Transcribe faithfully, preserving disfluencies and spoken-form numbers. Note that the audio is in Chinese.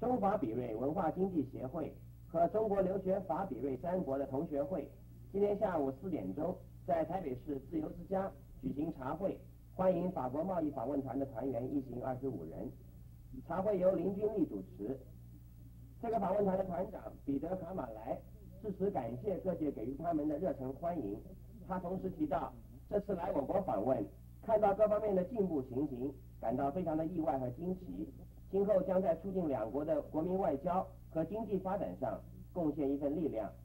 中法比瑞文化经济协会和中国留学法比瑞三国的同学会今天下午四点钟在台北市自由之家举行茶会，欢迎法国贸易访问团的团员一行二十五人。茶会由林君丽主持。这个访问团的团长彼得卡马莱致辞感谢各界给予他们的热诚欢迎。他同时提到，这次来我国访问，看到各方面的进步情形，感到非常的意外和惊奇。今后将在促进两国的国民外交和经济发展上贡献一份力量。